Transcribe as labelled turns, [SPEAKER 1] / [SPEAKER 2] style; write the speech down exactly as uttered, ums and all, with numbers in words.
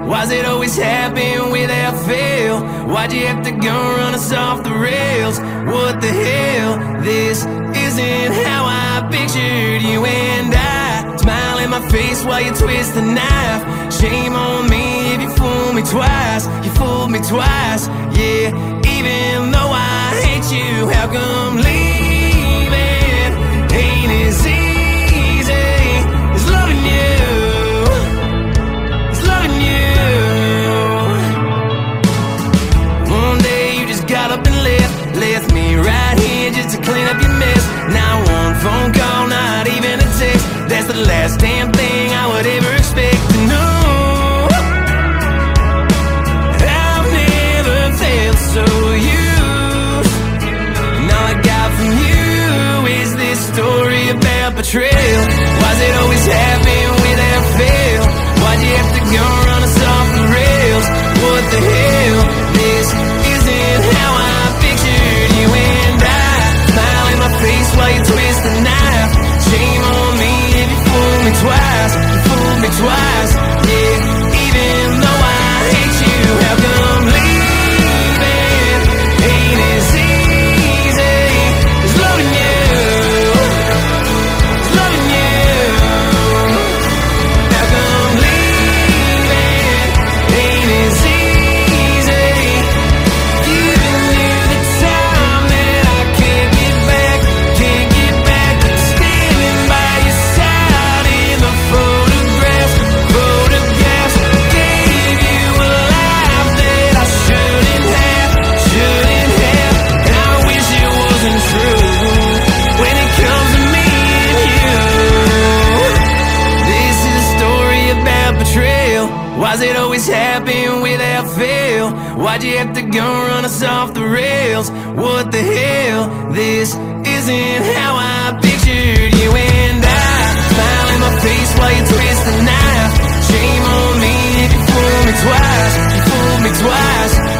[SPEAKER 1] Why's it always happen without fail? Why'd you have to go run us off the rails? What the hell? This isn't how I pictured you and I. Smile in my face while you twist the knife. Shame on me if you fool me twice. You fooled me twice, yeah. Even though I hate you, how come leaving ain't as easy as loving you? As loving you. One day you just got up and left, left me right here just to clean up your mess. Not one phone call, not even a text. That's the last damn thing I would ever expect to know. I've never felt so used, and all I got from you is this story about betrayal. Why's it always happen without fail? Why'd you have to go run us off the rails? What the hell? This isn't how I pictured you and I. Smile in my face while you twist the knife. Shame on me if you fool me twice. You fooled me twice, yeah. Even though I hate you, how come leaving ain't as easy as loving you? As loving you. How come leaving ain't as easy? Giving you the time that I can't get back, can't get back. Standing by your side in the photographs, photographs. Gave you a life that I shouldn't have, shouldn't have. And I wish it wasn't true when it comes to me and you. This is a story about betrayal. Why's it always happen without fail? Why'd you have to go run us off the rails? What the hell? This isn't how I pictured you and I. Smile in my face while you twist the knife. Shame on me if you fool me twice. You fooled me twice.